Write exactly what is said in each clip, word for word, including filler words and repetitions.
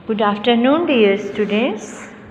Good afternoon dear students.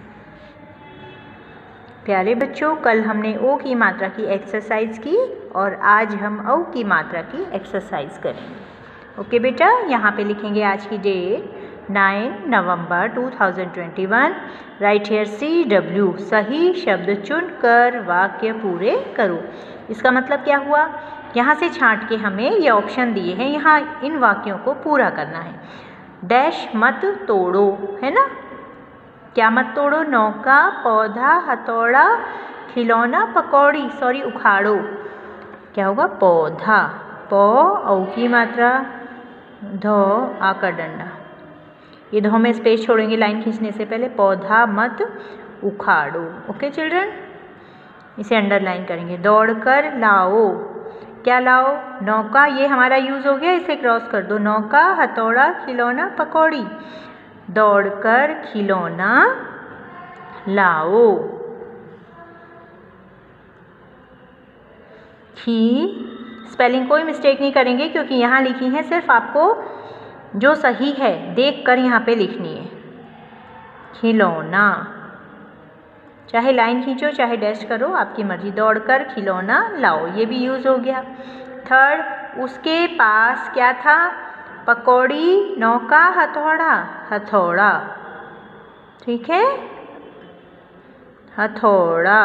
प्यारे बच्चों, कल हमने ओ की मात्रा की एक्सरसाइज की और आज हम औ की मात्रा की एक्सरसाइज करेंगे। ओके बेटा, यहाँ पे लिखेंगे आज की date nine November two thousand twenty one. Write here C W, सही शब्द चुनकर वाक्य पूरे करो। इसका मतलब क्या हुआ? यहाँ से छांट के हमें ये ऑप्शन दिए हैं, यहाँ इन वाक्यों को पूरा करना है। डैश मत तोड़ो, है ना? क्या मत तोड़ो? नौका, पौधा, हथौड़ा, खिलौना, पकौड़ी, सॉरी उखाड़ो। क्या होगा? पौधा, पौ औ की मात्रा, धौ आकर डंडा। ये धौ में स्पेस छोड़ेंगे लाइन खींचने से पहले। पौधा मत उखाड़ो। ओके चिल्ड्रन, इसे अंडरलाइन करेंगे। दौड़कर लाओ, क्या लाओ? नौका, ये हमारा यूज हो गया, इसे क्रॉस कर दो। नौका, हथौड़ा, खिलौना, पकौड़ी। दौड़कर खिलौना लाओ। खी स्पेलिंग कोई मिस्टेक नहीं करेंगे क्योंकि यहाँ लिखी है, सिर्फ आपको जो सही है देख कर यहाँ पे लिखनी है। खिलौना, चाहे लाइन खींचो चाहे डैश करो, आपकी मर्जी। दौड़कर खिलौना लाओ, ये भी यूज हो गया। थर्ड, उसके पास क्या था? पकौड़ी, नौका, हथौड़ा, हथौड़ा। ठीक है, हथौड़ा।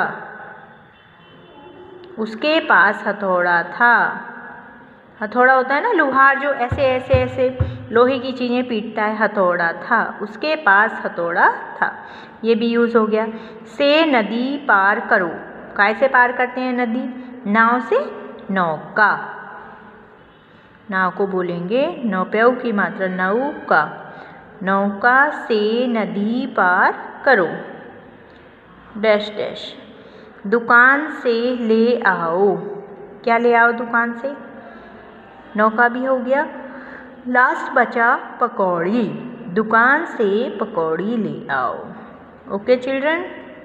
उसके पास हथौड़ा था। हथौड़ा होता है ना लोहार, जो ऐसे ऐसे ऐसे लोहे की चीज़ें पीटता है, हथौड़ा था। उसके पास हथौड़ा था, ये भी यूज़ हो गया। से नदी पार करो, कैसे पार करते हैं नदी? नाव से, नौका। नाव को बोलेंगे नौप्यऊ की मात्रा, नौका। नौका से नदी पार करो। Dash dash. दुकान से ले आओ, क्या ले आओ दुकान से? नौका भी हो गया। लास्ट बचा पकौड़ी, दुकान से पकौड़ी ले आओ। ओके चिल्ड्रन,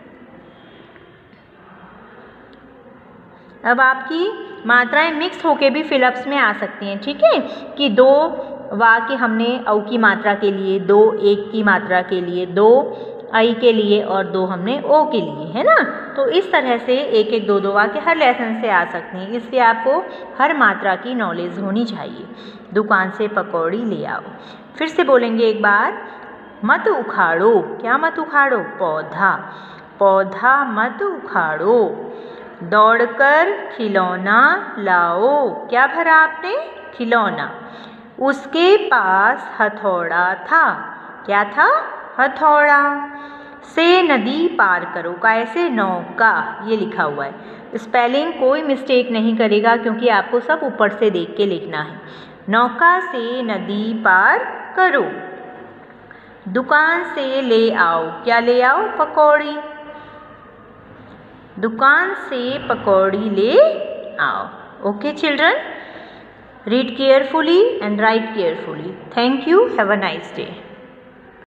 अब आपकी मात्राएं मिक्स होके भी फिलअप्स में आ सकती हैं। ठीक है, कि दो वाक्य हमने औ की मात्रा के लिए, दो एक की मात्रा के लिए, दो आई के लिए और दो हमने ओ के लिए, है ना? तो इस तरह से एक एक दो दो वाक्य हर लेसन से आ सकते हैं, इसलिए आपको हर मात्रा की नॉलेज होनी चाहिए। दुकान से पकौड़ी ले आओ। फिर से बोलेंगे एक बार। मत उखाड़ो, क्या मत उखाड़ो? पौधा, पौधा मत उखाड़ो। दौड़कर खिलौना लाओ, क्या भरा आपने? खिलौना। उसके पास हथौड़ा था, क्या था? हथौड़ा। से नदी पार करो, कैसे? नौका, ये लिखा हुआ है। स्पेलिंग कोई मिस्टेक नहीं करेगा क्योंकि आपको सब ऊपर से देख के लिखना है। नौका से नदी पार करो। दुकान से ले आओ, क्या ले आओ? पकौड़ी। दुकान से पकौड़ी ले आओ। Okay children, read carefully and write carefully. Thank you. Have a nice day.